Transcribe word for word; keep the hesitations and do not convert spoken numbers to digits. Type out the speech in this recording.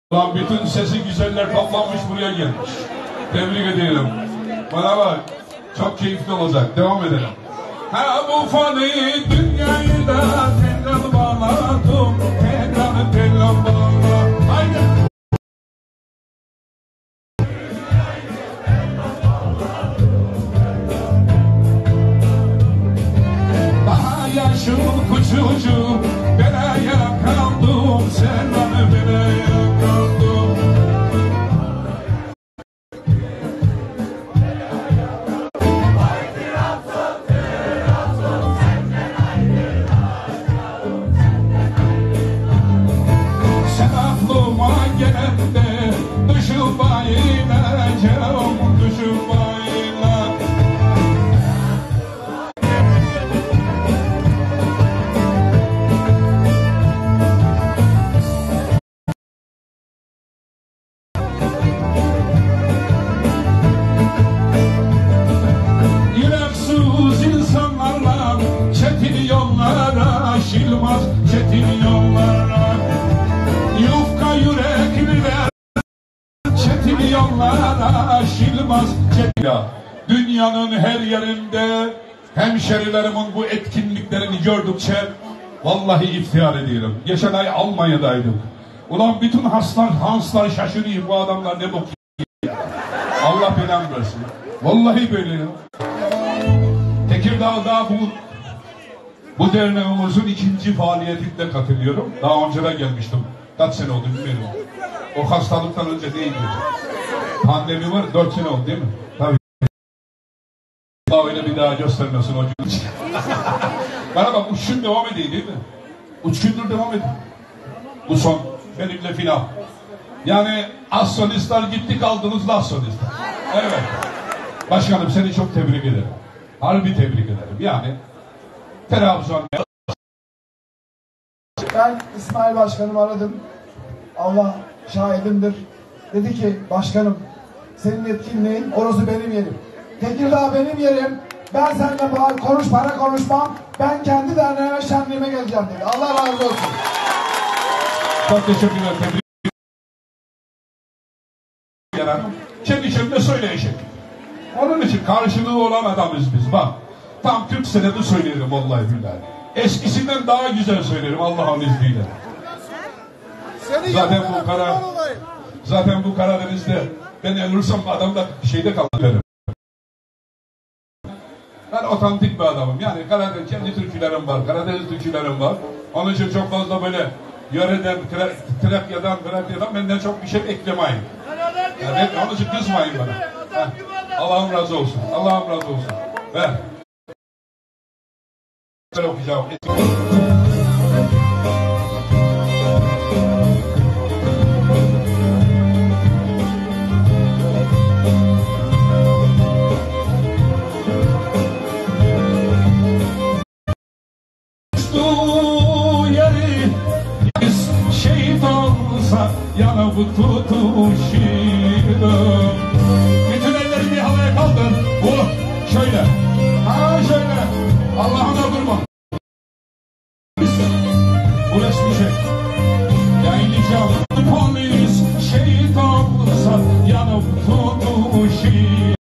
Lan bütün sesi güzeller toplanmış buraya gelmiş. Tebrik ediyorum. Bana bak. Çok keyifli olacak. Devam edelim. Ha bu fani dünyayı da tekrar bağladım. Tekrar tekrar bağladım. Haydi. Daha yaşım küçücük belaya kaldım. Sen bana belaya kaldım. Sen aklıma gelende düşüp bayılacağım, düşüp bayılacağım. Yüreksiz insanlarla çetin yollara aşılmaz, çetin yollara. Yufka yürekliler çetin yollara aşılmaz, çetin. Ya, dünyanın her yerinde hemşerilerimin bu etkinliklerini gördükçe vallahi iftihar ediyorum. Geçen ay Almanya'daydık. Ulan bütün haslar, hanslar şaşırıyor, bu adamlar ne bok yiyor. Allah belanı versin. Vallahi böyle ya. Tekirdağ'da bu bu derneğimizin ikinci faaliyetinde katılıyorum. Daha önce de gelmiştim. Kaç sene oldu bilmiyorum. O hastalıktan önce değildi. Pandemi var, dört sene oldu değil mi? Tabii. Allah öyle bir daha göstermesin o gün. Bana bak, üç gün devam ediyor değil mi? Üç gündür devam ediyor. Bu son benimle filan. Yani az solistler gitti, kaldınız da az solistler. Evet. Başkanım, seni çok tebrik ederim. Harbi tebrik ederim. Yani Trabzon. Ben İsmail Başkanımı aradım. Allah şahidimdir. Dedi ki, başkanım senin etkinliğin, orası benim yerim. Tekirdağ benim yerim. Ben seninle bağır, konuş para konuşmam. Ben kendi derneğime, şenliğime geleceğim dedi. Allah razı olsun. Çok teşekkürler. Tebrik ederim. Kendi içimde söyleyecek. Onun için karşılığı olan adamız biz. Bak, tam kırk senedir söylerim vallahi billahi. Eskisinden daha güzel söylerim Allah'ın izniyle. Zaten bu kara, zaten bu Karadeniz'de ben ölürsem adamda şeyde kalırım. Ben otantik bir adamım. Yani Karadeniz, kendi türkülerim var, Karadeniz türkülerim var. Onun için çok fazla böyle yöreden, Trakya'dan, Trakya'dan benden çok bir şey beklemeyin. Yani onun için kızmayın bana. Allah'ım razı olsun. Allah'ım razı olsun. Ver. Ben okuyacağım. Düştüğü yeri şehit olsa yanıp tutuşurum. Bütün elleri bir havaya kaldır. Bu şöyle. Ha şöyle. Allah